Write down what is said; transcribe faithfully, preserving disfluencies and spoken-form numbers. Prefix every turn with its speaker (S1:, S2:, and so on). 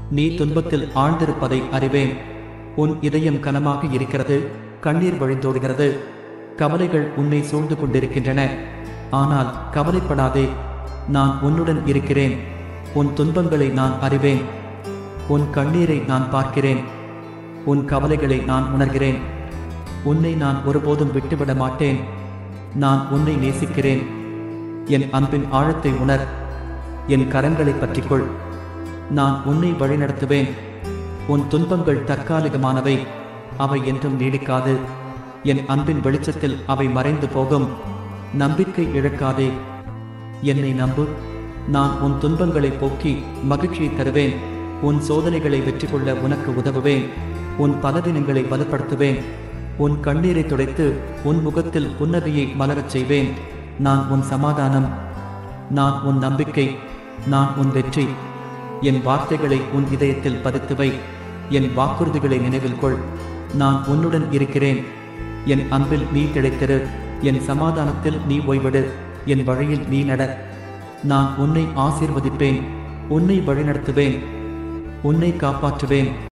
S1: நீ துன்பத்தில் ஆழ்ந்திருப்பதை அறிவேன். உன் இதயம் கனமாக இருக்கிறது, கண்ணீர் வழிந்தோடுகிறது. கவலைகள் உன்னை சூழ்ந்து கொண்டிருக்கின்றன. ஆனால் கவலைப்படாதே, நான் உன்னுடன் இருக்கிறேன். உன் துன்பங்களை நான் அறிவேன். உன் கண்ணீரை நான் பார்க்கிறேன். உன் கவலைகளை நான் உணர்கிறேன். உன்னை நான் ஒருபோதும் விட்டுவிட மாட்டேன். நான் உன்னை நேசிக்கிறேன். என் அன்பின் ஆழத்தை உணர். என் கரங்களை பற்றிக்கொள். நான் உன்னை வழிநடத்துவேன். உன் துன்பங்கள் தற்காலிகமானவை, அவை என்றும் நீடிக்காது. என் அன்பின் வெளிச்சத்தில் அவை மறைந்து போகும். நம்பிக்கை இழக்காதே, என்னை நம்பு. நான் உன் துன்பங்களை போக்கி மகிழ்ச்சியை தருவேன். உன் சோதனைகளை வெற்றி கொள்ள உனக்கு உதவுவேன். உன் பலவீனங்களை வலுப்படுத்துவேன். உன் கண்ணீரை துடைத்து உன் முகத்தில் புன்னகையை மலரச் செய்வேன். நான் உன் சமாதானம், நான் உன் நம்பிக்கை, நான் உன் வெற்றி. என் வார்த்தைகளை உன் இதயத்தில் பதித்துவை. என் வாக்குறுதிகளை நினைவில் கொள். நான் உன்னுடன் இருக்கிறேன். என் அன்பில் நீ திளைத்திரு. என் சமாதானத்தில் நீ ஓய்விடு. என் வழியில் நீ நட. நான் உன்னை ஆசீர்வதிப்பேன். உன்னை வழிநடத்துவேன். உன்னை காப்பாற்றுவேன்.